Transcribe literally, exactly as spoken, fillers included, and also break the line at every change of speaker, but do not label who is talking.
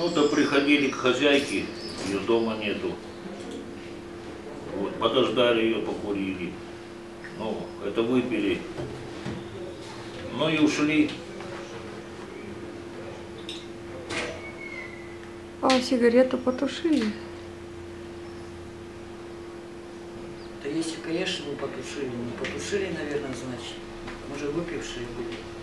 Ну, то приходили к хозяйке, ее дома нету. Вот, подождали ее, покурили. Ну, это выпили. Ну и ушли.
А сигарету потушили?
Да если, конечно, мы потушили, не потушили, наверное, значит. Мы же выпившие были.